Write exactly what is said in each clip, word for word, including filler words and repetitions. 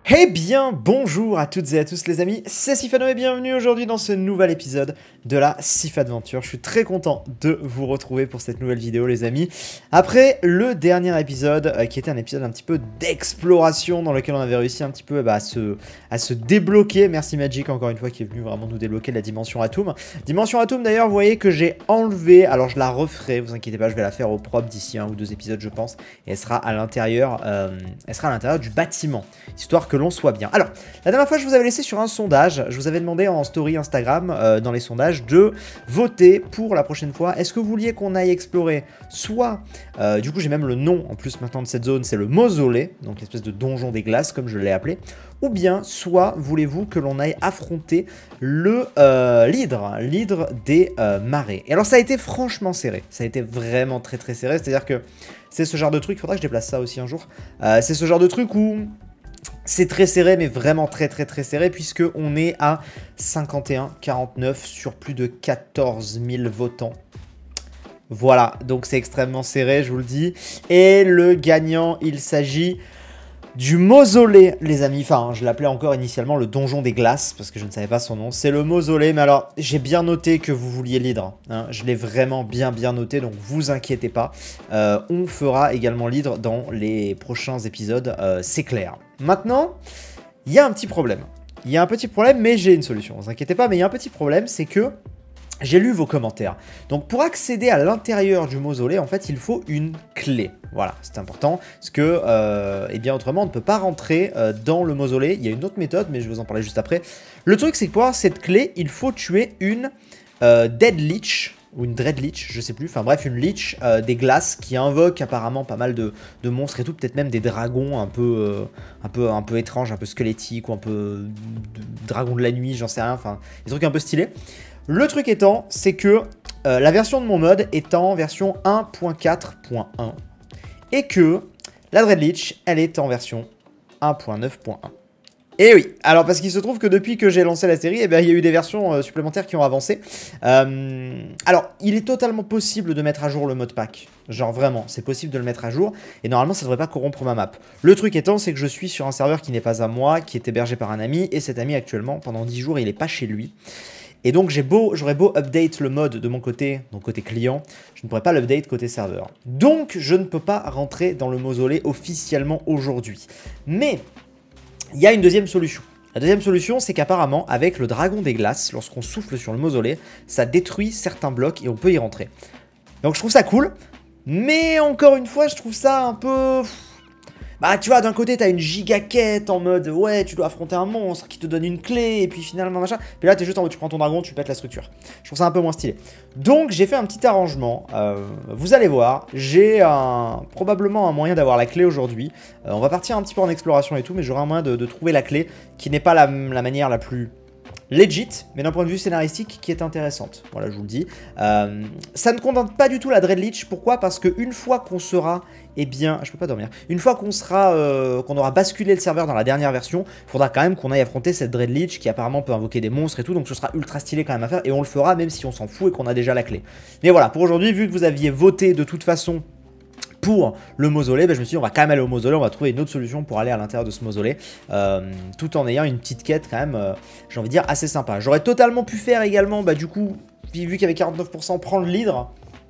Eh bien, bonjour à toutes et à tous les amis, c'est Sifano et bienvenue aujourd'hui dans ce nouvel épisode de la Sif Adventure. Je suis très content de vous retrouver pour cette nouvelle vidéo les amis. Après le dernier épisode, euh, qui était un épisode un petit peu d'exploration dans lequel on avait réussi un petit peu bah, à, se, à se débloquer. Merci Magic encore une fois qui est venu vraiment nous débloquer la dimension Atom. Dimension Atom d'ailleurs, vous voyez que j'ai enlevé, alors je la referai, vous inquiétez pas, je vais la faire au propre d'ici un ou deux épisodes je pense. Et elle sera à l'intérieur, euh, elle sera à l'intérieur du bâtiment, histoire que que l'on soit bien. Alors, la dernière fois, je vous avais laissé sur un sondage. Je vous avais demandé en story Instagram, euh, dans les sondages, de voter pour la prochaine fois. Est-ce que vous vouliez qu'on aille explorer soit, euh, du coup, j'ai même le nom en plus maintenant de cette zone, c'est le mausolée, donc l'espèce de donjon des glaces, comme je l'ai appelé. Ou bien, soit voulez-vous que l'on aille affronter le euh, l'hydre, l'hydre des euh, marais. Et alors, ça a été franchement serré. Ça a été vraiment très très serré. C'est-à-dire que c'est ce genre de truc, il faudra que je déplace ça aussi un jour. Euh, c'est ce genre de truc où c'est très serré, mais vraiment très très très serré, puisque on est à cinquante et un quarante-neuf sur plus de quatorze mille votants. Voilà, donc c'est extrêmement serré, je vous le dis. Et le gagnant, il s'agit du mausolée, les amis. Enfin, je l'appelais encore initialement le donjon des glaces, parce que je ne savais pas son nom. C'est le mausolée, mais alors, j'ai bien noté que vous vouliez l'hydre. Hein. Je l'ai vraiment bien bien noté, donc vous inquiétez pas. Euh, on fera également l'hydre dans les prochains épisodes, euh, c'est clair. Maintenant, il y a un petit problème. Il y a un petit problème, mais j'ai une solution. Vous inquiétez pas, mais il y a un petit problème, c'est que j'ai lu vos commentaires. Donc pour accéder à l'intérieur du mausolée, en fait, il faut une clé. Voilà, c'est important, parce que, euh, eh bien, autrement, on ne peut pas rentrer euh, dans le mausolée. Il y a une autre méthode, mais je vais vous en parler juste après. Le truc, c'est que pour avoir cette clé, il faut tuer une euh, Dead Lich, ou une Dread Lich, je sais plus. Enfin bref, une Lich euh, des glaces qui invoque apparemment pas mal de, de monstres et tout. Peut-être même des dragons un peu, euh, un peu, un peu étranges, un peu squelettiques, ou un peu de, dragons de la nuit, j'en sais rien. Enfin, des trucs un peu stylés. Le truc étant, c'est que euh, la version de mon mode est en version un point quatre point un et que la Dread Lich, elle est en version un point neuf point un. Et oui, alors parce qu'il se trouve que depuis que j'ai lancé la série, eh bien, il y a eu des versions euh, supplémentaires qui ont avancé. Euh, alors, il est totalement possible de mettre à jour le mode pack. Genre vraiment, c'est possible de le mettre à jour. Et normalement, ça ne devrait pas corrompre ma map. Le truc étant, c'est que je suis sur un serveur qui n'est pas à moi, qui est hébergé par un ami. Et cet ami, actuellement, pendant dix jours, il n'est pas chez lui. Et donc j'ai beau, j'aurais beau update le mode de mon côté, donc côté client, je ne pourrais pas l'update côté serveur. Donc je ne peux pas rentrer dans le mausolée officiellement aujourd'hui. Mais il y a une deuxième solution. La deuxième solution, c'est qu'apparemment, avec le dragon des glaces, lorsqu'on souffle sur le mausolée, ça détruit certains blocs et on peut y rentrer. Donc je trouve ça cool, mais encore une fois, je trouve ça un peu... Bah tu vois, d'un côté t'as une giga quête en mode ouais tu dois affronter un monstre qui te donne une clé et puis finalement machin. Puis là t'es juste en mode tu prends ton dragon, tu pètes la structure. Je trouve ça un peu moins stylé. Donc j'ai fait un petit arrangement, euh, vous allez voir, j'ai un, probablement un moyen d'avoir la clé aujourd'hui. Euh, on va partir un petit peu en exploration et tout, mais j'aurai un moyen de, de trouver la clé qui n'est pas la, la manière la plus... legit, mais d'un point de vue scénaristique qui est intéressante. Voilà, je vous le dis. Euh, ça ne contente pas du tout la Dread Lich. Pourquoi? Parce qu'une fois qu'on sera, eh bien, je peux pas dormir. Une fois qu'on sera, euh, qu'on aura basculé le serveur dans la dernière version, il faudra quand même qu'on aille affronter cette Dread Lich qui apparemment peut invoquer des monstres et tout. Donc ce sera ultra stylé quand même à faire et on le fera même si on s'en fout et qu'on a déjà la clé. Mais voilà, pour aujourd'hui, vu que vous aviez voté de toute façon pour le mausolée, ben je me suis dit on va quand même aller au mausolée, on va trouver une autre solution pour aller à l'intérieur de ce mausolée, euh, tout en ayant une petite quête quand même, euh, j'ai envie de dire, assez sympa. J'aurais totalement pu faire également, bah du coup, vu qu'il y avait quarante-neuf pour cent, prendre l'hydre,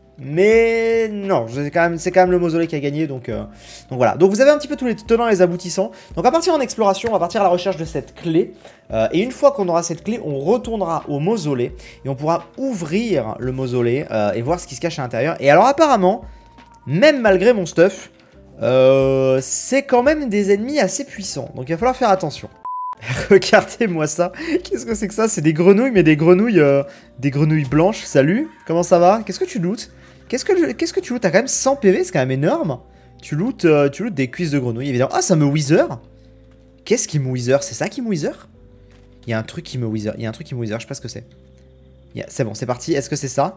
mais non, c'est quand, quand même le mausolée qui a gagné, donc, euh, donc voilà. Donc vous avez un petit peu tous les tenants et les aboutissants. Donc à partir en exploration, on va partir à la recherche de cette clé, euh, et une fois qu'on aura cette clé, on retournera au mausolée, et on pourra ouvrir le mausolée, euh, et voir ce qui se cache à l'intérieur. Et alors apparemment... même malgré mon stuff, euh, c'est quand même des ennemis assez puissants. Donc il va falloir faire attention. Regardez-moi ça. Qu'est-ce que c'est que ça? C'est des grenouilles, mais des grenouilles euh, des grenouilles blanches. Salut, comment ça va? Qu'est-ce que tu lootes? Qu'est-ce que, qu'est-ce que tu lootes? T'as quand même cent P V, c'est quand même énorme. Tu lootes, euh, tu lootes des cuisses de grenouilles, évidemment. Ah, ça me wither. Qu'est-ce qui me wither? C'est ça qui me wither? Il y a un truc qui me wither. Il y a un truc qui me wither, je sais pas ce que c'est. Yeah, c'est bon, c'est parti. Est-ce que c'est ça?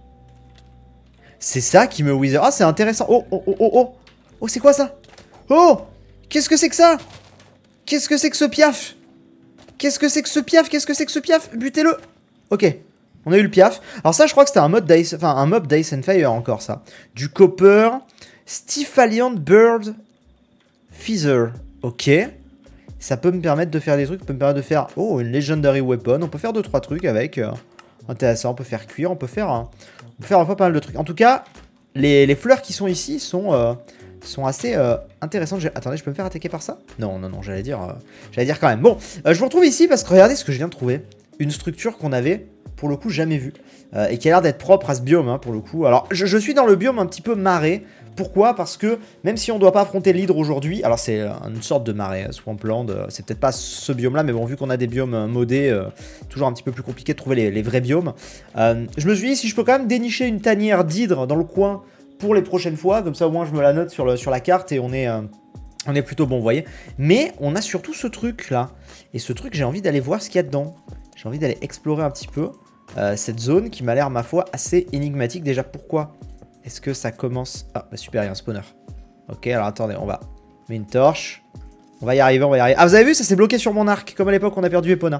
C'est ça qui me wither. Ah, c'est intéressant. Oh, oh, oh, oh, oh. Oh, c'est quoi ça? Oh, qu'est-ce que c'est que ça? Qu'est-ce que c'est que ce piaf? Qu'est-ce que c'est que ce piaf? Qu'est-ce que c'est que ce piaf? Butez-le. Ok, on a eu le piaf. Alors ça, je crois que c'était un mode Dice, enfin un mob Dice and Fire encore, ça. Du copper. Stifaliant Bird Feather. Ok. Ça peut me permettre de faire des trucs, ça peut me permettre de faire, oh, une Legendary Weapon. On peut faire deux trois trucs avec. Euh, intéressant, on peut faire cuire, on peut faire, euh, on peut faire un peu pas mal de trucs. En tout cas, les, les fleurs qui sont ici sont, euh, sont assez euh, intéressantes. Attendez, je peux me faire attaquer par ça? Non, non, non, j'allais dire, euh, j'allais dire quand même. Bon, euh, je vous retrouve ici parce que regardez ce que je viens de trouver. Une structure qu'on avait, pour le coup, jamais vue. Euh, et qui a l'air d'être propre à ce biome, hein, pour le coup. Alors, je, je suis dans le biome un petit peu marais. Pourquoi? Parce que même si on ne doit pas affronter l'hydre aujourd'hui, alors c'est une sorte de marais, Swampland, c'est peut-être pas ce biome-là, mais bon, vu qu'on a des biomes modés, euh, toujours un petit peu plus compliqué de trouver les, les vrais biomes. Euh, je me suis dit, si je peux quand même dénicher une tanière d'hydre dans le coin pour les prochaines fois, comme ça au moins je me la note sur, le, sur la carte et on est, euh, on est plutôt bon, vous voyez. Mais on a surtout ce truc-là, et ce truc, j'ai envie d'aller voir ce qu'il y a dedans. J'ai envie d'aller explorer un petit peu euh, cette zone qui m'a l'air, ma foi, assez énigmatique. Déjà, pourquoi est-ce que ça commence... Ah, bah super, il y a un spawner. Ok, alors attendez, on va... mettre une torche. On va y arriver, on va y arriver. Ah, vous avez vu, ça s'est bloqué sur mon arc, comme à l'époque on a perdu Epona.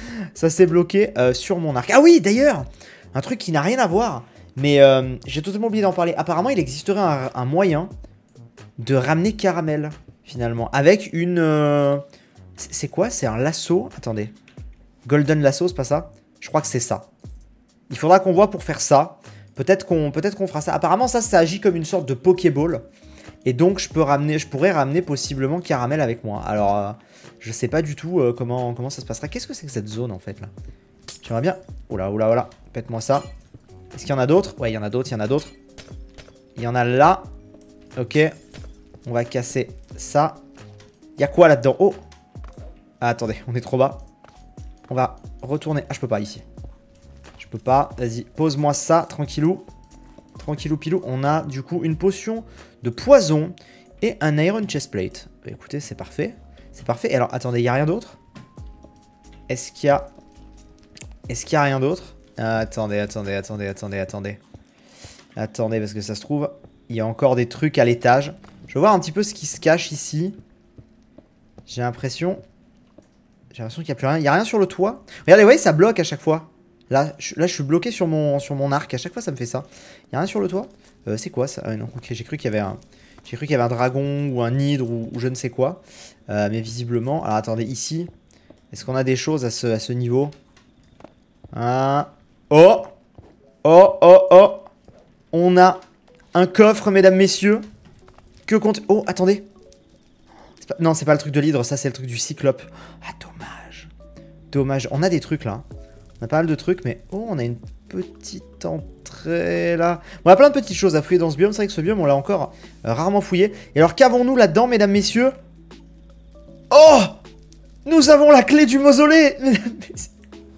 Ça s'est bloqué euh, sur mon arc. Ah oui, d'ailleurs, un truc qui n'a rien à voir, mais euh, j'ai totalement oublié d'en parler. Apparemment, il existerait un, un moyen de ramener Caramel, finalement, avec une... Euh... C'est quoi? C'est un lasso? Attendez. Golden lasso, c'est pas ça? Je crois que c'est ça. Il faudra qu'on voit pour faire ça. Peut-être qu'on peut-être qu'on fera ça. Apparemment, ça, ça agit comme une sorte de Pokéball. Et donc, je, peux ramener, je pourrais ramener possiblement Caramel avec moi. Alors, euh, je sais pas du tout euh, comment, comment ça se passera. Qu'est-ce que c'est que cette zone, en fait, là? J'aimerais bien... Oula, oula, oula. Pète-moi ça. Est-ce qu'il y en a d'autres? Ouais, il y en a d'autres, il y en a d'autres. Il y en a là. Ok. On va casser ça. Il y a quoi là-dedans? Oh! Ah, attendez, on est trop bas. On va retourner... Ah, je peux pas, ici. Je peux pas. Vas-y, pose-moi ça, tranquillou. Tranquillou pilou. On a du coup une potion de poison et un iron chestplate. Bah, écoutez, c'est parfait. C'est parfait. Et alors, attendez, il n'y a rien d'autre? Est-ce qu'il y a... Est-ce qu'il y a rien d'autre? ah, Attendez, attendez, attendez, attendez, attendez. Attendez, parce que ça se trouve, il y a encore des trucs à l'étage. Je vais voir un petit peu ce qui se cache ici. J'ai l'impression... J'ai l'impression qu'il n'y a plus rien. Il n'y a rien sur le toit. Regardez, vous voyez, ça bloque à chaque fois. Là je, là, je suis bloqué sur mon, sur mon arc. À chaque fois, ça me fait ça. Il n'y a rien sur le toit. Euh, c'est quoi ça? euh, Non, ok, j'ai cru qu'il y avait un... J'ai cru qu'il y avait un dragon ou un hydre ou, ou je ne sais quoi. Euh, mais visiblement... Alors, attendez, ici... Est-ce qu'on a des choses à ce, à ce niveau? Hein? Oh! Oh, oh, oh! On a un coffre, mesdames, messieurs. Que compte... Oh, attendez. Pas... Non, c'est pas le truc de l'hydre. Ça, c'est le truc du cyclope. Ah, dommage. Dommage. On a des trucs, là. On a pas mal de trucs, mais... Oh, on a une petite entrée, là. On a plein de petites choses à fouiller dans ce biome. C'est vrai que ce biome, on l'a encore euh, rarement fouillé. Et alors, qu'avons-nous là-dedans, mesdames, messieurs? Oh! Nous avons la clé du mausolée, mesdames, messieurs.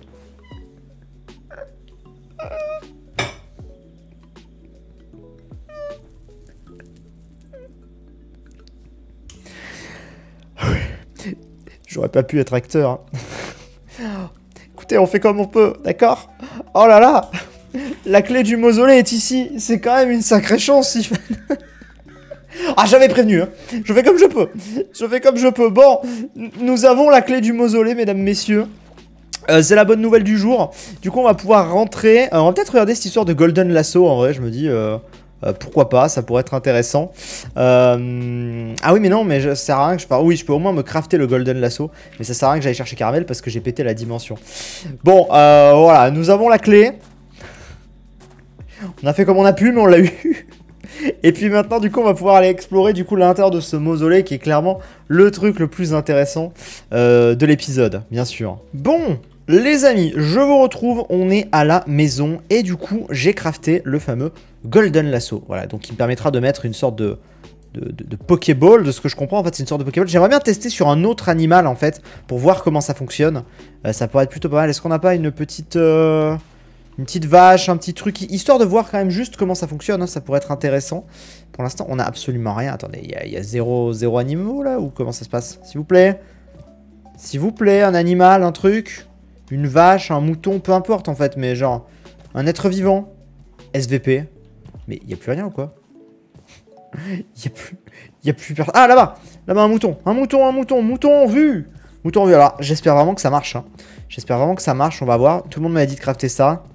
J'aurais pas pu être acteur. Hein. Écoutez, on fait comme on peut, d'accord? Oh là là! La clé du mausolée est ici. C'est quand même une sacrée chance, Sifan. Ah, j'avais prévenu, hein. Je fais comme je peux. Je fais comme je peux. Bon, nous avons la clé du mausolée, mesdames, messieurs. Euh, c'est la bonne nouvelle du jour. Du coup, on va pouvoir rentrer. Euh, on va peut-être regarder cette histoire de Golden Lasso, en vrai, je me dis... Euh... Euh, pourquoi pas, ça pourrait être intéressant. Euh... Ah oui, mais non, mais ça sert à rien que je parle. Oui, je peux au moins me crafter le Golden Lasso, mais ça sert à rien que j'aille chercher Caramel parce que j'ai pété la dimension. Bon, euh, voilà, nous avons la clé. On a fait comme on a pu, mais on l'a eu. Et puis maintenant, du coup, on va pouvoir aller explorer du coup l'intérieur de ce mausolée qui est clairement le truc le plus intéressant euh, de l'épisode, bien sûr. Bon. Les amis, je vous retrouve, on est à la maison et du coup j'ai crafté le fameux Golden Lasso. Voilà, donc il me permettra de mettre une sorte de, de, de, de Pokéball, de ce que je comprends en fait c'est une sorte de Pokéball. J'aimerais bien tester sur un autre animal en fait, pour voir comment ça fonctionne. Euh, ça pourrait être plutôt pas mal. Est-ce qu'on n'a pas une petite, euh, une petite vache, un petit truc, histoire de voir quand même juste comment ça fonctionne, hein, ça pourrait être intéressant. Pour l'instant on a absolument rien. Attendez, il y a, y a zéro, zéro animaux là, ou comment ça se passe? S'il vous plaît. S'il vous plaît, un animal, un truc. Une vache, un mouton, peu importe en fait, mais genre, un être vivant, S V P, mais il n'y a plus rien ou quoi? Il n'y a plus, il y a plus personne. Ah là-bas, là-bas un mouton, un mouton, un mouton, mouton vu, mouton vu. Alors j'espère vraiment que ça marche, hein. J'espère vraiment que ça marche, on va voir. Tout le monde m'a dit de crafter ça.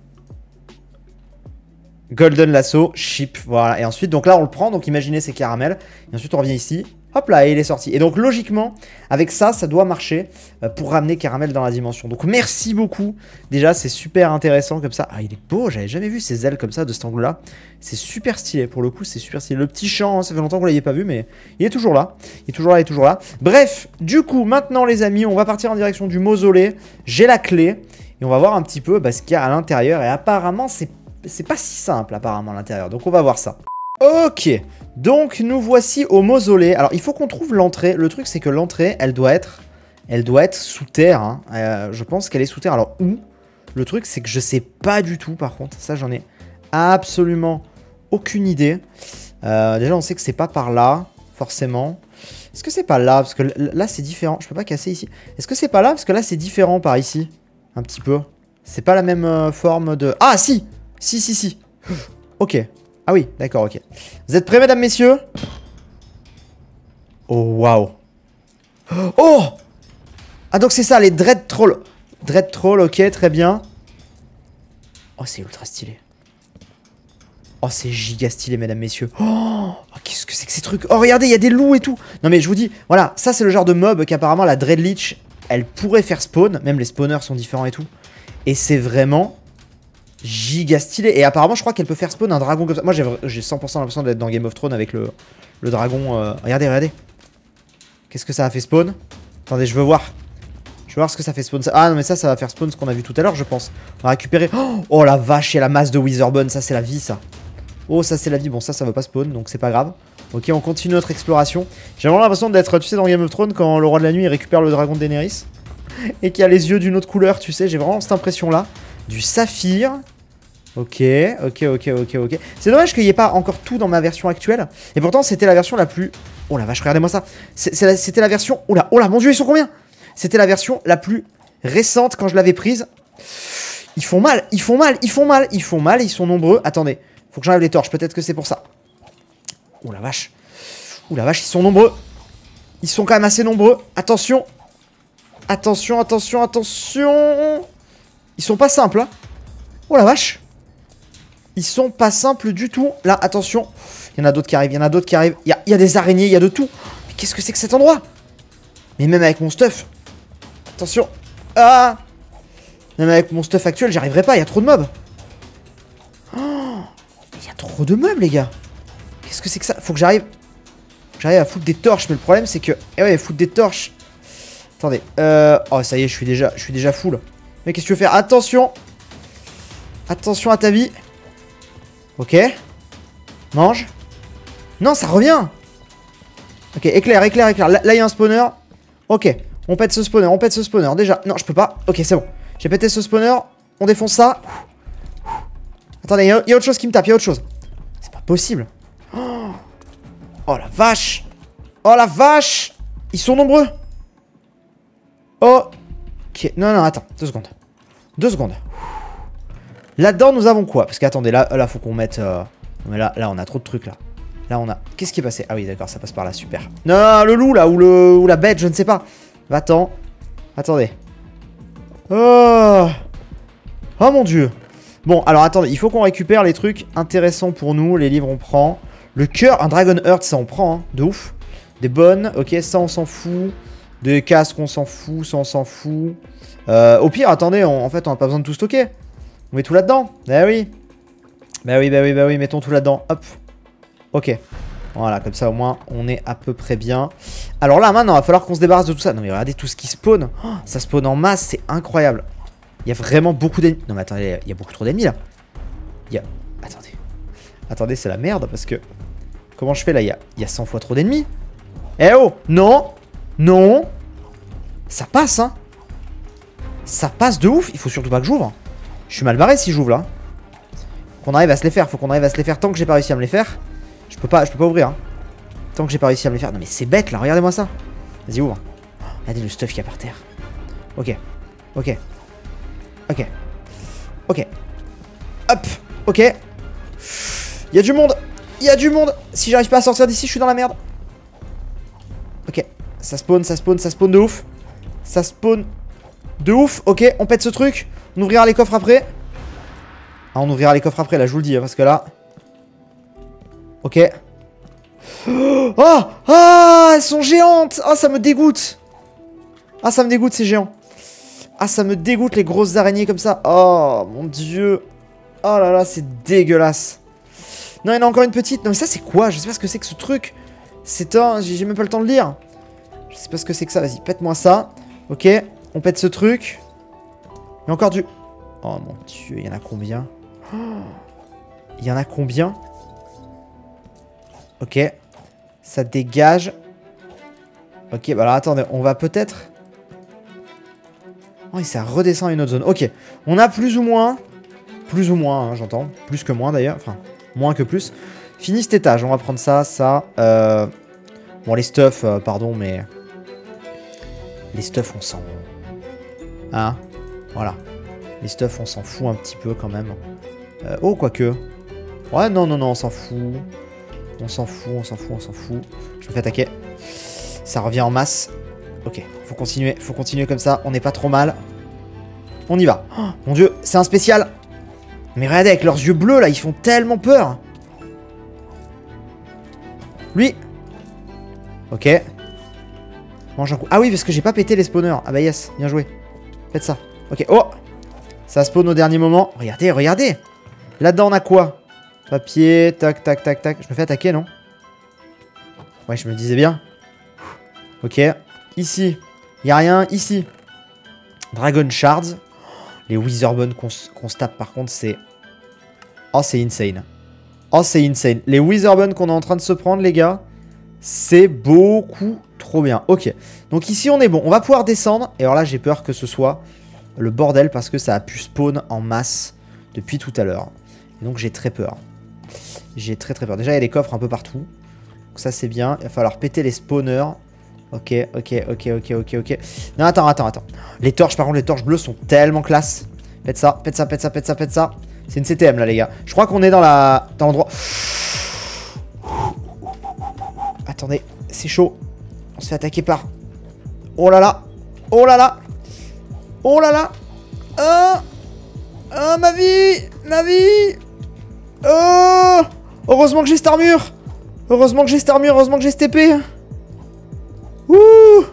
Golden Lasso, ship, voilà. Et ensuite, donc là on le prend, donc imaginez c'est Caramel. Et ensuite on revient ici, Hop là, et il est sorti. Et donc logiquement, avec ça, ça doit marcher euh, pour ramener Caramel dans la dimension. Donc merci beaucoup. Déjà, c'est super intéressant comme ça. Ah, il est beau, j'avais jamais vu ses ailes comme ça de cet angle-là. C'est super stylé, pour le coup, c'est super stylé. Le petit champ, hein, ça fait longtemps que vous l'ayez pas vu, mais il est toujours là. Il est toujours là, il est toujours là. Bref, du coup, maintenant les amis, on va partir en direction du mausolée. J'ai la clé. Et on va voir un petit peu bah, ce qu'il y a à l'intérieur. Et apparemment, c'est pas si simple, apparemment, à l'intérieur. Donc on va voir ça. Ok, donc nous voici au mausolée. Alors il faut qu'on trouve l'entrée. Le truc c'est que l'entrée, elle doit être, elle doit être sous terre. Hein. Euh, je pense qu'elle est sous terre. Alors où? Le truc c'est que je sais pas du tout. Par contre, ça j'en ai absolument aucune idée. Euh, déjà on sait que c'est pas par là, forcément. Est-ce que c'est pas là? Parce que là c'est différent. Je peux pas casser ici. Est-ce que c'est pas là? Parce que là c'est différent par ici, un petit peu. C'est pas la même euh, forme de. Ah si, si si si. Ok. Ah oui, d'accord, ok. Vous êtes prêts, mesdames, messieurs? Oh, waouh. Oh! Ah, donc c'est ça, les Dread Trolls. Dread Trolls, ok, très bien. Oh, c'est ultra stylé. Oh, c'est giga stylé, mesdames, messieurs. Oh, qu'est-ce que c'est que ces trucs? Oh, regardez, il y a des loups et tout. Non, mais je vous dis, voilà, ça, c'est le genre de mob qu'apparemment la Dread Lich, elle pourrait faire spawn. Même les spawners sont différents et tout. Et c'est vraiment... giga stylé. Et apparemment je crois qu'elle peut faire spawn un dragon comme ça. Moi j'ai cent pour cent l'impression d'être dans Game of Thrones avec le, le dragon. euh... Regardez, regardez. Qu'est-ce que ça a fait spawn? Attendez, je veux voir. Je veux voir ce que ça fait spawn. Ah non mais ça, ça va faire spawn ce qu'on a vu tout à l'heure je pense. On va récupérer. Oh, oh la vache, il y a la masse de Witherbone. Ça c'est la vie ça. Oh ça c'est la vie. Bon ça ça va pas spawn donc c'est pas grave. Ok, on continue notre exploration. J'ai vraiment l'impression d'être, tu sais, dans Game of Thrones quand le roi de la nuit il récupère le dragon de Daenerys. Et qu'il a les yeux d'une autre couleur, tu sais. J'ai vraiment cette impression là. Du saphir. Ok, ok, ok, ok, ok. C'est dommage qu'il n'y ait pas encore tout dans ma version actuelle. Et pourtant, c'était la version la plus... Oh la vache, regardez-moi ça. C'était la version... Oh là, oh là, mon dieu, ils sont combien? C'était la version la plus récente quand je l'avais prise. Ils font mal, ils font mal, ils font mal, ils font mal, ils sont nombreux. Attendez, faut que j'enlève les torches, peut-être que c'est pour ça. Oh la vache. Oh la vache, ils sont nombreux. Ils sont quand même assez nombreux. Attention. Attention, attention, attention. Ils sont pas simples, hein. Oh la vache. Ils sont pas simples du tout. Là, attention. Il y en a d'autres qui arrivent, il y en a d'autres qui arrivent. Il y a, il y a des araignées, il y a de tout. Mais qu'est-ce que c'est que cet endroit? Mais même avec mon stuff. Attention. Ah. Même avec mon stuff actuel, j'y arriverai pas, il y a trop de mobs. Oh, il y a trop de mobs, les gars. Qu'est-ce que c'est que ça? Faut que j'arrive. J'arrive à foutre des torches, mais le problème c'est que... Eh ouais, foutre des torches. Attendez. Euh... Oh, ça y est, je suis déjà, je suis déjà full. Mais qu'est-ce que tu veux faire? Attention. Attention à ta vie. Ok. Mange. Non, ça revient. Ok, éclair, éclair, éclair. Là, il y a un spawner. Ok, on pète ce spawner, on pète ce spawner. Déjà, non, je peux pas. Ok, c'est bon. J'ai pété ce spawner. On défonce ça. Attendez, il y, y a autre chose qui me tape, il y a autre chose. C'est pas possible. Oh, oh la vache. Oh la vache. Ils sont nombreux. Ok. Non, non, attends. Deux secondes. Deux secondes. Là-dedans, nous avons quoi? Parce qu'attendez, là, là, faut qu'on mette... Euh... Mais là, là, on a trop de trucs, là. Là, on a... Qu'est-ce qui est passé? Ah oui, d'accord, ça passe par là, super. Non, non, le loup, là, ou, le... ou la bête, je ne sais pas. Va-t'en. Attendez. Oh. Oh, mon Dieu. Bon, alors, attendez, il faut qu'on récupère les trucs intéressants pour nous. Les livres, on prend. Le cœur, un Dragon Heart, ça, on prend, hein. De ouf. Des bonnes, ok, ça, on s'en fout. Des casques, on s'en fout, ça, on s'en fout. Euh, au pire, attendez, on... en fait, on n'a pas besoin de tout stocker. On met tout là-dedans. Bah oui. Bah oui, bah oui, bah oui, mettons tout là-dedans. Hop. Ok. Voilà, comme ça au moins on est à peu près bien. Alors là maintenant, il va falloir qu'on se débarrasse de tout ça. Non mais regardez tout ce qui spawn. Oh, ça spawn en masse, c'est incroyable. Il y a vraiment beaucoup d'ennemis. Non mais attendez, il y a beaucoup trop d'ennemis là. Il y a... Attendez. Attendez, c'est la merde parce que... Comment je fais là? Il y a, il y a cent fois trop d'ennemis. Eh oh. Non. Non. Ça passe, hein. Ça passe de ouf. Il faut surtout pas que j'ouvre. Je suis mal barré si j'ouvre là. Faut qu'on arrive à se les faire. Faut qu'on arrive à se les faire tant que j'ai pas réussi à me les faire. Je peux pas, je peux pas ouvrir. Hein. Tant que j'ai pas réussi à me les faire. Non mais c'est bête là. Regardez-moi ça. Vas-y ouvre. Oh, regardez le stuff qu'il y a par terre. Ok. Ok. Ok. Ok. Hop. Ok. Il y a du monde. Il y a du monde. Si j'arrive pas à sortir d'ici, je suis dans la merde. Ok. Ça spawn, ça spawn, ça spawn de ouf. Ça spawn de ouf. Ok. On pète ce truc. On ouvrira les coffres après. Ah, on ouvrira les coffres après, là, je vous le dis, hein, parce que là... Ok. Oh, ah, elles sont géantes. Ah, ça me dégoûte. Ah, ça me dégoûte, ces géants. Ah, ça me dégoûte, les grosses araignées comme ça. Oh, mon dieu. Oh là là, c'est dégueulasse. Non, il y en a encore une petite. Non, mais ça, c'est quoi? Je sais pas ce que c'est que ce truc. C'est un... J'ai même pas le temps de lire. Je sais pas ce que c'est que ça. Vas-y, pète-moi ça. Ok, on pète ce truc. Il y a encore du... Oh, mon dieu, il y en a combien? Oh, il y en a combien? Ok. Ça dégage. Ok, bah alors attendez, on va peut-être... Oh, et ça redescend à une autre zone. Ok, on a plus ou moins... Plus ou moins, hein, j'entends. Plus que moins d'ailleurs. Enfin, moins que plus. Fini cet étage. On va prendre ça, ça. Euh... Bon, les stuffs, euh, pardon, mais... Les stuffs, on s'en... Hein? Voilà. Les stuffs, on s'en fout un petit peu quand même. Euh... Oh, quoique. Ouais, non, non, non, on s'en fout. On s'en fout, on s'en fout, on s'en fout. Je me fais attaquer. Ça revient en masse. Ok, faut continuer, faut continuer comme ça. On n'est pas trop mal. On y va. Oh, mon dieu, c'est un spécial. Mais regardez, avec leurs yeux bleus, là, ils font tellement peur. Lui. Ok. Mange un coup. Ah oui, parce que j'ai pas pété les spawners. Ah bah yes, bien joué. Faites ça. Ok, oh. Ça spawn au dernier moment. Regardez, regardez. Là-dedans, on a quoi? Papier, tac, tac, tac, tac. Je me fais attaquer, non? Ouais, je me disais bien. Ok. Ici. Il n'y a rien. Ici. Dragon Shards. Les Witherbones qu'on qu'on se tape, par contre, c'est... Oh, c'est insane. Oh, c'est insane. Les Witherbones qu'on est en train de se prendre, les gars, c'est beaucoup trop bien. Ok. Donc ici, on est bon. On va pouvoir descendre. Et alors là, j'ai peur que ce soit le bordel parce que ça a pu spawn en masse depuis tout à l'heure. Donc j'ai très peur. J'ai très très peur. Déjà, il y a des coffres un peu partout. Donc ça, c'est bien. Il va falloir péter les spawners. Ok, ok, ok, ok, ok, ok. Non, attends, attends, attends. Les torches, par contre, les torches bleues sont tellement classe. Pète ça, pète ça, pète ça, pète ça, pète ça. C'est une C T M, là, les gars. Je crois qu'on est dans la... dans l'endroit... Attendez, c'est chaud. On se fait attaquer par... Oh là là. Oh là là. Oh là là. Ah. Ah, ma vie. Ma vie. Oh. Heureusement que j'ai cette armure. Heureusement que j'ai cette armure. Heureusement que j'ai cette épée. Ouh.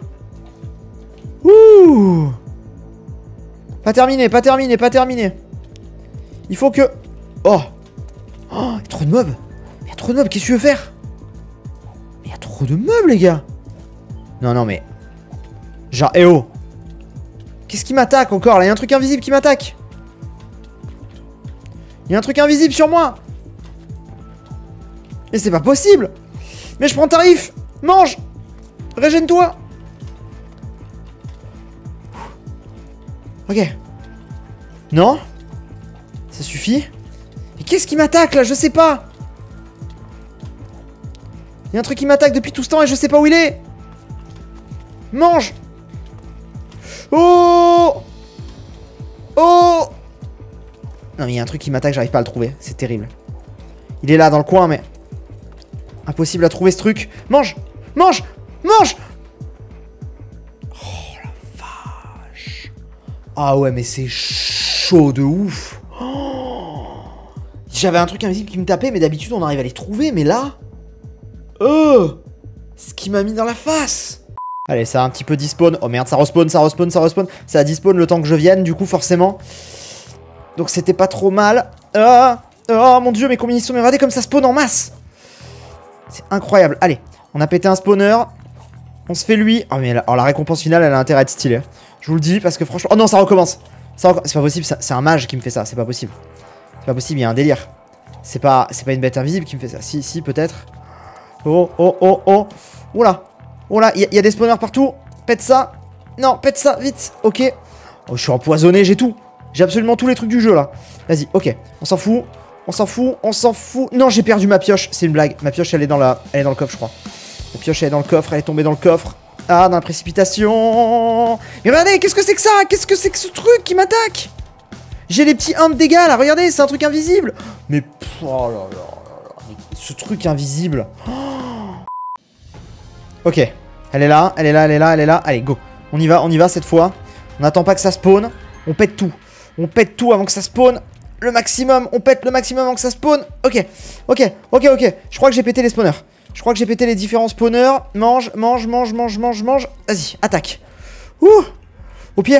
Ouh. Pas terminé, pas terminé, pas terminé. Il faut que... Oh. Oh, il y a trop de mobs. Il y a trop de mobs, qu'est-ce que tu veux faire? Mais il y a trop de mobs, les gars. Non, non, mais... Genre, eh oh. Qu'est-ce qui m'attaque encore, là? Il y a un truc invisible qui m'attaque. Il y a un truc invisible sur moi. Et c'est pas possible. Mais je prends tarif. Mange. Régène-toi. Ok. Non. Ça suffit. Mais qu'est-ce qui m'attaque là? Je sais pas. Il y a un truc qui m'attaque depuis tout ce temps et je sais pas où il est. Mange. Oh. Oh. Non mais il y a un truc qui m'attaque, j'arrive pas à le trouver. C'est terrible. Il est là dans le coin mais... Impossible à trouver ce truc. Mange. Mange. Mange. Oh la vache. Ah ouais mais c'est chaud de ouf. Oh. J'avais un truc invisible qui me tapait mais d'habitude on arrive à les trouver. Mais là... Oh. Ce qui m'a mis dans la face. Allez, ça a un petit peu dispawn. Oh merde, ça respawn, ça respawn, ça respawn. Ça a dispawn le temps que je vienne, du coup, forcément. Donc c'était pas trop mal. Ah, oh mon dieu, mes combinaisons, mais regardez comme ça spawn en masse. C'est incroyable. Allez, on a pété un spawner. On se fait lui. Oh mais la, oh, la récompense finale, elle a intérêt à être stylée. Je vous le dis, parce que franchement... Oh non, ça recommence. Ça rec... C'est pas possible, c'est un mage qui me fait ça. C'est pas possible. C'est pas possible, il y a un délire. C'est pas, c'est pas une bête invisible qui me fait ça. Si, si, peut-être. Oh, oh, oh, oh. Oula. Oh là, il y, y a des spawners partout. Pète ça. Non, pète ça, vite. Ok. Oh, je suis empoisonné, j'ai tout. J'ai absolument tous les trucs du jeu, là. Vas-y, ok. On s'en fout. On s'en fout. On s'en fout. Non, j'ai perdu ma pioche. C'est une blague. Ma pioche, elle est dans la... Elle est dans le coffre, je crois. Ma pioche, elle est dans le coffre. Elle est tombée dans le coffre. Ah, dans la précipitation. Mais regardez, qu'est-ce que c'est que ça? Qu'est-ce que c'est que ce truc qui m'attaque? J'ai les petits un de dégâts, là. Regardez, c'est un truc invisible. Mais... Oh là là là là. Ce truc invisible. Oh. Ok, elle est là, elle est là, elle est là, elle est là. Allez, go. On y va, on y va cette fois. On n'attend pas que ça spawn. On pète tout. On pète tout avant que ça spawn. Le maximum, on pète le maximum avant que ça spawn. Ok, ok, ok, ok. Je crois que j'ai pété les spawners. Je crois que j'ai pété les différents spawners. Mange, mange, mange, mange, mange, mange. Vas-y, attaque. Ouh. Au pire.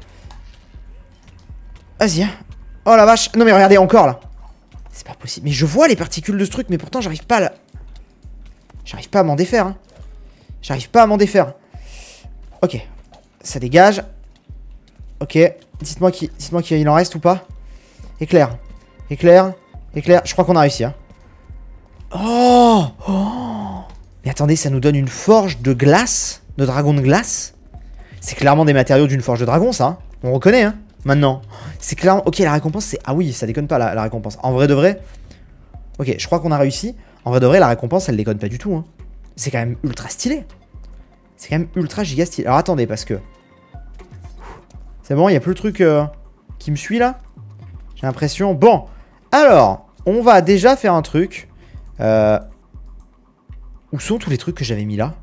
Vas-y. Hein. Oh la vache. Non mais regardez, encore là. C'est pas possible. Mais je vois les particules de ce truc, mais pourtant j'arrive pas à la... J'arrive pas à m'en défaire. Hein. J'arrive pas à m'en défaire. Ok. Ça dégage. Ok. Dites-moi qu'il dites-moi qu'il en reste ou pas. Éclair. Éclair. Éclair. Je crois qu'on a réussi. Hein. Oh, oh. Mais attendez, ça nous donne une forge de glace. De dragon de glace. C'est clairement des matériaux d'une forge de dragon, ça. Hein. On reconnaît, hein. Maintenant. C'est clairement... Ok, la récompense, c'est... Ah oui, ça déconne pas, la, la récompense. En vrai de vrai... Ok, je crois qu'on a réussi. En vrai de vrai, la récompense, elle déconne pas du tout. Hein. C'est quand même ultra stylé. C'est quand même ultra giga stylé. Alors attendez, parce que... C'est bon, il n'y a plus le truc euh, qui me suit, là. J'ai l'impression... Bon, alors, on va déjà faire un truc. Euh... Où sont tous les trucs que j'avais mis là?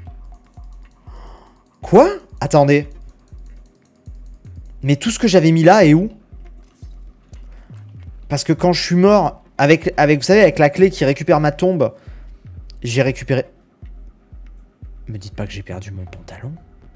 Quoi? Attendez. Mais tout ce que j'avais mis là est où? Parce que quand je suis mort, avec, avec, vous savez, avec la clé qui récupère ma tombe, j'ai récupéré... Me dites pas que j'ai perdu mon pantalon.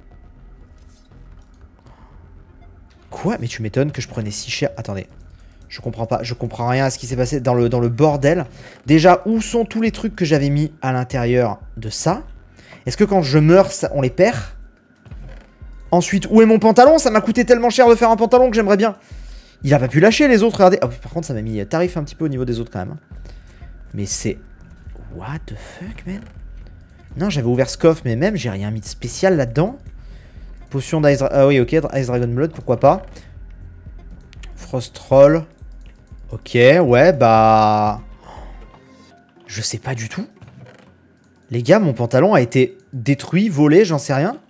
Quoi? Mais tu m'étonnes que je prenais si cher. Attendez. Je comprends pas. Je comprends rien à ce qui s'est passé dans le, dans le bordel. Déjà, où sont tous les trucs que j'avais mis à l'intérieur de ça? Est-ce que quand je meurs, ça, on les perd? Ensuite, où est mon pantalon? Ça m'a coûté tellement cher de faire un pantalon que j'aimerais bien. Il a pas pu lâcher les autres, regardez. Oh, par contre, ça m'a mis tarif un petit peu au niveau des autres quand même. Mais c'est... What the fuck, man? Non, j'avais ouvert ce coffre, mais même, j'ai rien mis de spécial là-dedans. Potion d'Ice... Ah oui, ok, Ice Dragon Blood, pourquoi pas. Frost Troll. Ok, ouais, bah... Je sais pas du tout. Les gars, mon pantalon a été détruit, volé, j'en sais rien.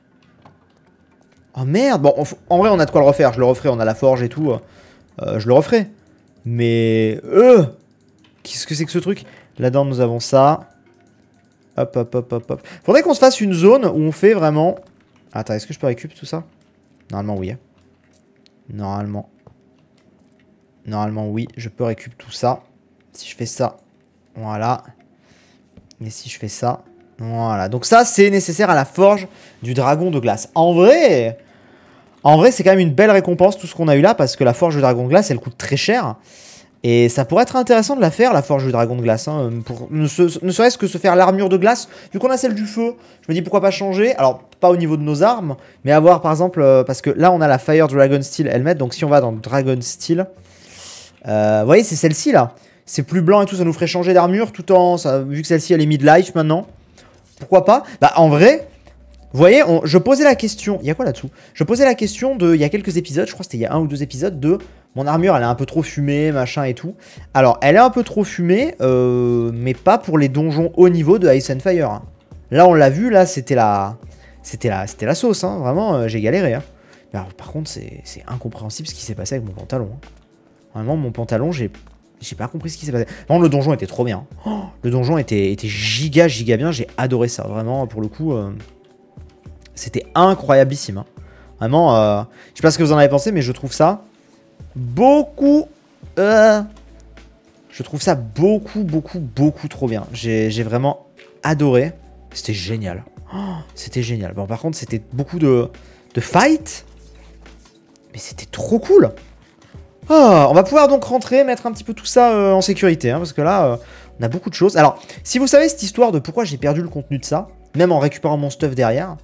Oh merde, bon, en vrai, on a de quoi le refaire. Je le referai, on a la forge et tout. Euh, je le referai. Mais... Euh Qu'est-ce que c'est que ce truc? Là-dedans, nous avons ça. Hop, hop, hop, hop, hop. Faudrait qu'on se fasse une zone où on fait vraiment... Attends, est-ce que je peux récupérer tout ça? Normalement, oui. Normalement. Normalement, oui. Je peux récupérer tout ça. Si je fais ça. Voilà. Et si je fais ça. Voilà. Donc ça, c'est nécessaire à la forge du dragon de glace. En vrai... En vrai, c'est quand même une belle récompense, tout ce qu'on a eu là, parce que la forge du dragon de glace, elle coûte très cher. Et ça pourrait être intéressant de la faire, la forge du dragon de glace. Hein, pour ne, se, ne serait-ce que se faire l'armure de glace. Vu qu'on a celle du feu, je me dis pourquoi pas changer. Alors, pas au niveau de nos armes, mais avoir par exemple... Euh, parce que là, on a la Fire Dragon Steel Helmet. Donc si on va dans Dragon Steel... Euh, vous voyez, c'est celle-ci là. C'est plus blanc et tout, ça nous ferait changer d'armure tout en... Ça, vu que celle-ci, elle est mid-life maintenant. Pourquoi pas? Bah, en vrai... Vous voyez, on, je posais la question... Il y a quoi là-dessous? Je posais la question de... Il y a quelques épisodes, je crois que c'était il y a un ou deux épisodes, de... Mon armure, elle est un peu trop fumée, machin et tout. Alors, elle est un peu trop fumée, euh, mais pas pour les donjons haut niveau de Ice and Fire. Là, on l'a vu, là, c'était la... C'était la, c'était la sauce, hein. Vraiment, euh, j'ai galéré. Hein. Mais alors, par contre, c'est incompréhensible ce qui s'est passé avec mon pantalon. Hein. Vraiment, mon pantalon, j'ai... J'ai pas compris ce qui s'est passé. Non, le donjon était trop bien. Oh, le donjon était, était giga, giga bien. J'ai adoré ça, vraiment, pour le coup... Euh... C'était incroyablissime. Hein. Vraiment, euh, je sais pas ce que vous en avez pensé, mais je trouve ça beaucoup... Euh, je trouve ça beaucoup, beaucoup, beaucoup trop bien. J'ai vraiment adoré. C'était génial. Oh, c'était génial. Bon, par contre, c'était beaucoup de, de fight. Mais c'était trop cool. Oh, on va pouvoir donc rentrer, mettre un petit peu tout ça euh, en sécurité. Hein, parce que là, euh, on a beaucoup de choses. Alors, si vous savez cette histoire de pourquoi j'ai perdu le contenu de ça, même en récupérant mon stuff derrière...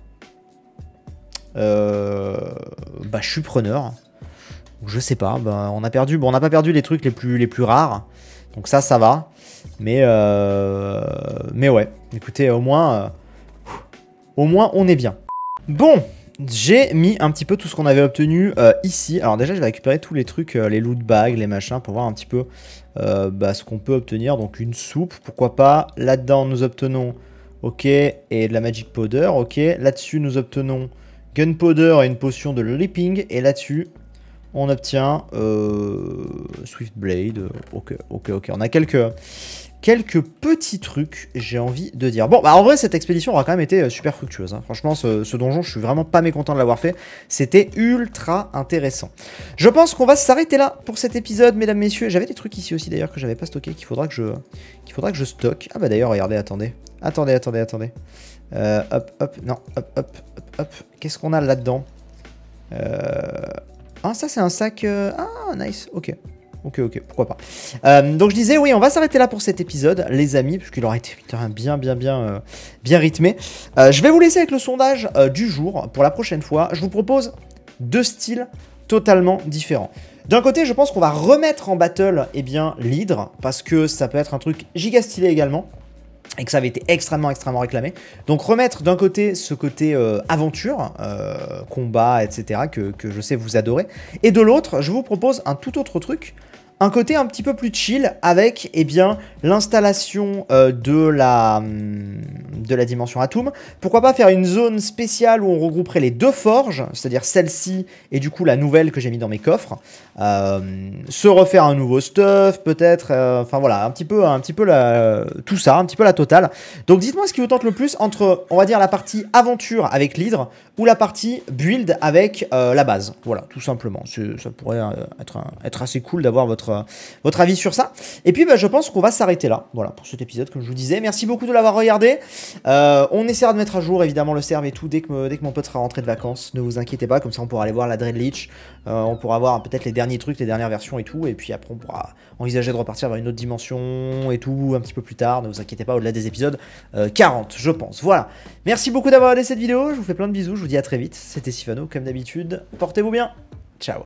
Euh, bah je suis preneur. Je sais pas, bah, on a perdu, bon on n'a pas perdu les trucs les plus, les plus rares. Donc ça, ça va. Mais, euh, mais ouais, écoutez, au moins, euh, au moins on est bien. Bon, j'ai mis un petit peu tout ce qu'on avait obtenu euh, ici. Alors déjà, je vais récupérer tous les trucs, euh, les loot bags, les machins, pour voir un petit peu euh, bah, ce qu'on peut obtenir. Donc une soupe, pourquoi pas. Là-dedans, nous obtenons, ok, et de la magic powder, ok. Là-dessus, nous obtenons... Gunpowder et une potion de leaping. Et là-dessus, On obtient euh, Swift Blade. Ok, ok, ok. On a quelques, quelques petits trucs, j'ai envie de dire. Bon, bah en vrai, cette expédition aura quand même été super fructueuse. Hein. Franchement, ce, ce donjon, je suis vraiment pas mécontent de l'avoir fait. C'était ultra intéressant. Je pense qu'on va s'arrêter là pour cet épisode, mesdames, messieurs. J'avais des trucs ici aussi, d'ailleurs, que j'avais pas stocké, qu'il faudra que je, qu'il faudra que je stocke. Ah bah d'ailleurs, regardez, attendez. Attendez, attendez, attendez. Euh, hop, hop, non, hop, hop, hop, hop. Qu'est-ce qu'on a là-dedans? euh... Ah, ça, c'est un sac... Euh... Ah, nice, ok. Ok, ok, pourquoi pas. Euh, donc je disais, oui, on va s'arrêter là pour cet épisode, les amis, puisqu'il aura été putain, bien, bien, bien, euh, bien rythmé. Euh, je vais vous laisser avec le sondage euh, du jour pour la prochaine fois. Je vous propose deux styles totalement différents. D'un côté, je pense qu'on va remettre en battle, eh bien, l'hydre, parce que ça peut être un truc giga stylé également. Et que ça avait été extrêmement, extrêmement réclamé. Donc remettre d'un côté ce côté euh, aventure, euh, combat, et cetera, que, que je sais vous adorez. Et de l'autre, je vous propose un tout autre truc. Un côté un petit peu plus chill avec eh bien l'installation euh, de, la, de la dimension Atum. Pourquoi pas faire une zone spéciale où on regrouperait les deux forges, c'est-à-dire celle-ci et du coup la nouvelle que j'ai mis dans mes coffres. Euh, se refaire un nouveau stuff peut-être, euh, enfin voilà, un petit peu, un petit peu la, tout ça, un petit peu la totale. Donc dites-moi ce qui vous tente le plus entre, on va dire, la partie aventure avec l'hydre ou la partie build avec euh, la base. Voilà, tout simplement. Ça pourrait euh, être, un, être assez cool d'avoir votre votre avis sur ça. Et puis bah, je pense qu'on va s'arrêter là, voilà, pour cet épisode, comme je vous disais. Merci beaucoup de l'avoir regardé. Euh, on essaiera de mettre à jour évidemment le serve et tout dès que, me, dès que mon pote sera rentré de vacances. Ne vous inquiétez pas, comme ça on pourra aller voir la Dreadlich. Euh, on pourra voir peut-être les derniers trucs, les dernières versions et tout. Et puis après on pourra envisager de repartir vers une autre dimension et tout un petit peu plus tard. Ne vous inquiétez pas, au-delà des épisodes euh, quarante, je pense. Voilà. Merci beaucoup d'avoir regardé cette vidéo. Je vous fais plein de bisous. Je vous dis à très vite. C'était Sifano, comme d'habitude. Portez-vous bien. Ciao.